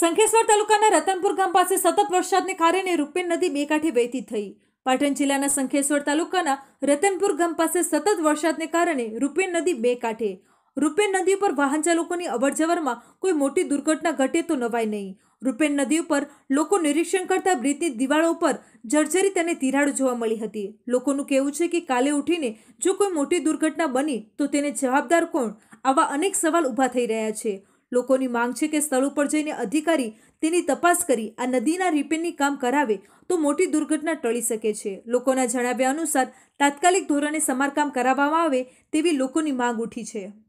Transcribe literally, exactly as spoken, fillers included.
શંખેશ્વર તાલુકાના રતનપુર ગામ પાસે સતત વરસાદને કારણે રૂપેન નદી બે કાંઠે વહેતી થઈ। પાટણ જિલ્લાના શંખેશ્વર તાલુકાના રતનપુર ગામ પાસે સતત વરસાદને કારણે રૂપેન નદી બે કાંઠે। રૂપેન નદી ઉપર વાહન ચાલકોની અવરજવરમાં કોઈ મોટી દુર્ઘટના ઘટે તો નવાય નહીં। રૂપેન નદી ઉપર લોકો નિરીક્ષણ કરતા બ્રિજની દિવાળો ઉપર જર્જરિત અને તિરાડો જોવા મળી હતી। લોકોનું કહેવું છે કે કાલે ઉઠીને જો કોઈ મોટી દુર્ઘટના બની તો તેને જવાબદાર કોણ, આવા અનેક સવાલ ઊભા થઈ રહ્યા છે। લોકોની માંગ છે કે સ્થળ ઉપર જઈને અધિકારી તેની તપાસ કરી આ નદીના રિપેરની કામ કરાવે તો મોટી દુર્ઘટના ટળી શકે છે। લોકોના જણાવ્યા અનુસાર તાત્કાલિક ધોરણે સમારકામ કરાવવામાં આવે તેવી લોકોની માંગ ઉઠી છે।